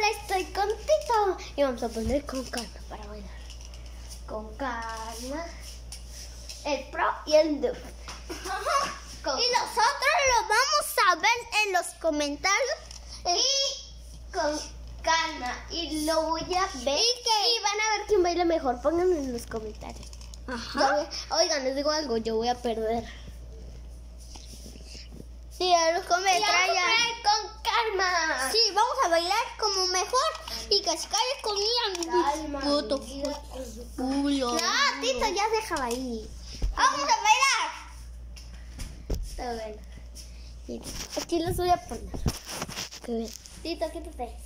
Hola, estoy con Tito. Y vamos a poner con calma para bailar. Con calma. El pro y el noob. Y nosotros lo vamos a ver en los comentarios. Y con calma. Y lo voy a ver. Y van a ver quién baila mejor. Pónganlo en los comentarios. Ajá. Oigan, les digo algo. Yo voy a perder. Sí, a los comentarios. Con calma. Sí, vamos a bailar como mejor. Y cascales con mi puto culo. No, Tito, ya déjala ahí. Vamos a bailar. Está bueno. Miren, aquí los voy a poner. Que ven. Tito, quítate.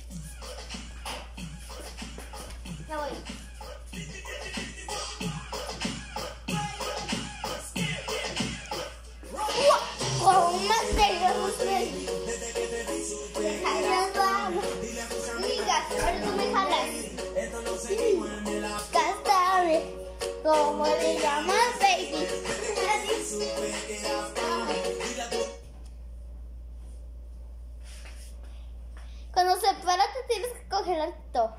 Ya voy. ¿Cómo te gusta? Diga, pero tú me jalas. Castable, ¿cómo le llamas, baby? Cuando se para te tienes que congelar todo.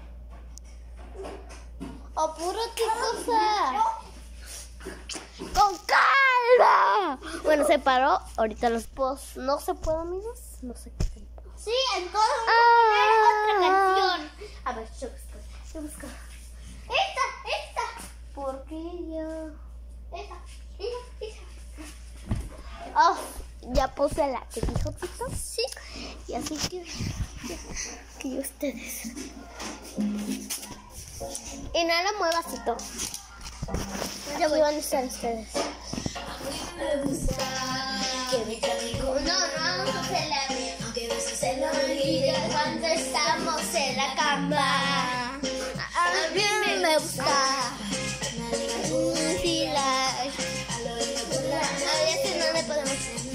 O puro cosa. ¡Con calma! Bueno, se paró. Ahorita los posts no se puede, amigos. No sé qué se puede. Sí, entonces otra canción. A ver, yo busco. Esta. ¿Por qué yo? Esta. Oh, ya puse la que dijo Tito. Sí. Y así que ustedes. Y no la muevas, Tito. Ya van a estar ustedes. Que me traigo. No vamos a hacerla bien. Aunque no se lo olvide cuando estamos en la cama. A mí me gusta. A veces no le podemos hacer.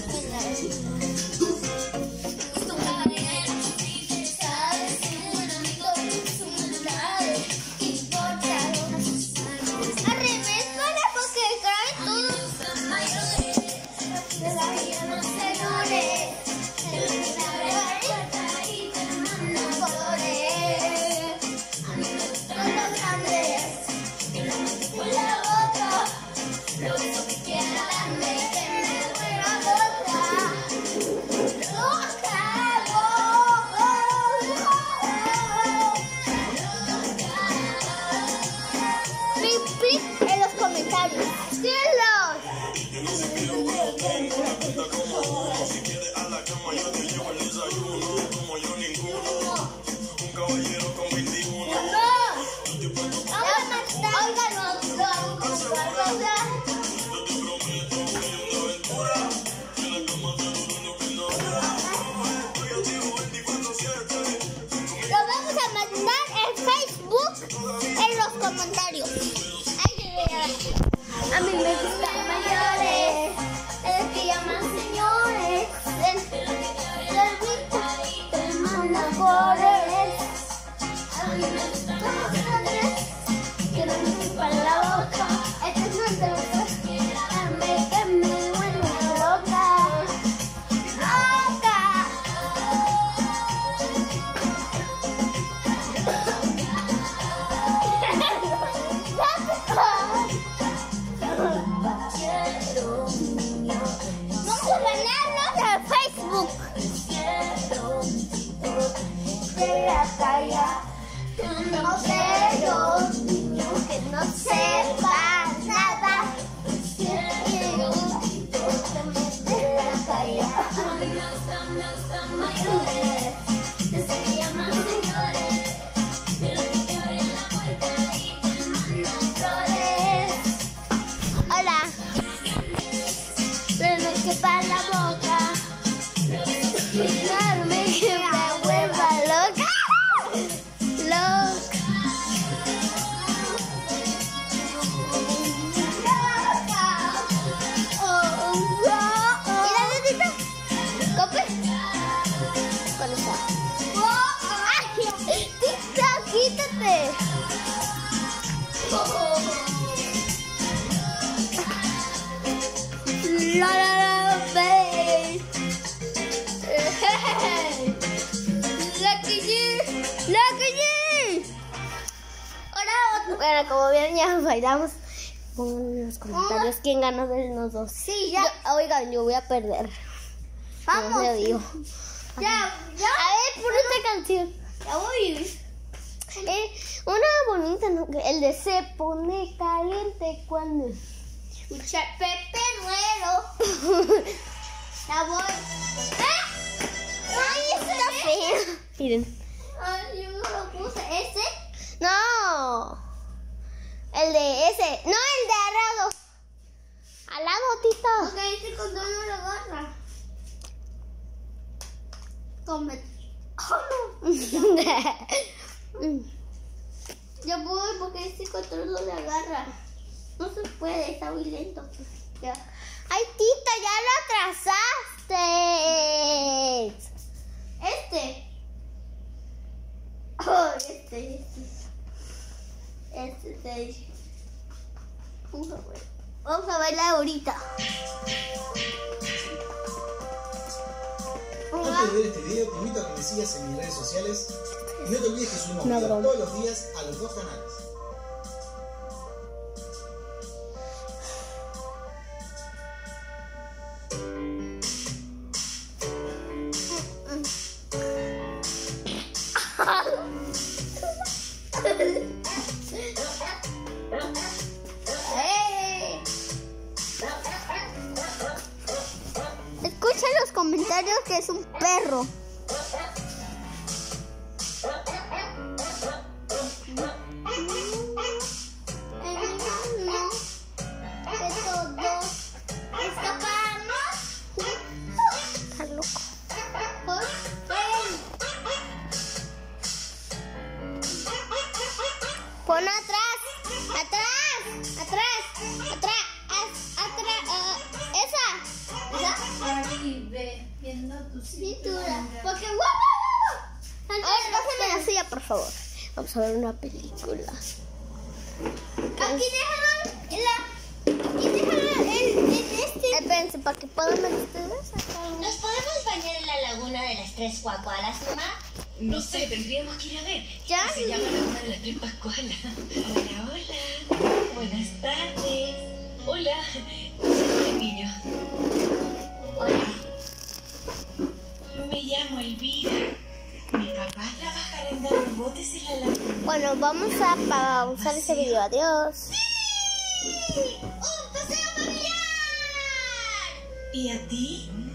En los comentarios. Lo vamos a mandar en Facebook en los comentarios. A mí me gustan mayores, el que llaman señores, el mandan flores. A mí me gustan los grandes, que no me chupan la boca. Este es un teléfono, que me vuelve loca. Vamos a ganarnos en Facebook. De la calle, no quiero un niño que no sepa nada. Quiero un tipo que me de la calle. Desde que llaman señores, pero que abren la puerta y te mandan flores. Hola. Pero que para la boca. Cuidarme que me vuelva loca. Loca. Mira, Tito. Cope. Con esa. ¡Ay! Tito, quítate. La que Bueno, como vieron, ya bailamos. Pongan en los comentarios quién ganó de los dos. Sí, ya. Oigan, yo voy a perder. Vamos. No se lo digo. Ya. A ver, ponete canción. Ya voy. Una bonita, ¿no? El de se pone caliente cuando... Escucha, Pepe Ruero. Ya voy. Ay, está feo. Miren. Ay, yo no lo puse. ¿Ese? No. El de ese. No, el de al lado. Al lado, Tito. Ok, este control no lo agarra. Come. Ya voy porque este control no le agarra. No se puede, está muy lento. Ya. Ay, Tita, ya lo atrasaste. Este. Oh, este. Vamos a bailar ahorita. Antes de ver este video, te invito a que me sigas en mis redes sociales y no te olvides que subimos Una videos broma. todos los días a los dos canales. Escucha en los comentarios que es un perro. Está loco. Pon atrás. Esa. Ahí ve, viendo tu Cintura. Porque A ver, pásame la silla, por favor. Vamos a ver una película. Aquí déjalo este. Espérense, para que puedan ver ustedes. ¿Nos podemos bañar en la laguna de las tres cuacualas, mamá? No sé, tendríamos que ir a ver. Ya. Se llama Laguna de las Tres Pascualas. Hola, hola. Buenas tardes. Hola. Soy niño. Hola. Me llamo Elvira. Mi papá trabajará en dar botes en la laguna. Bueno, vamos a pausar este video. Adiós. ¡Un paseo familiar! ¿Y a ti?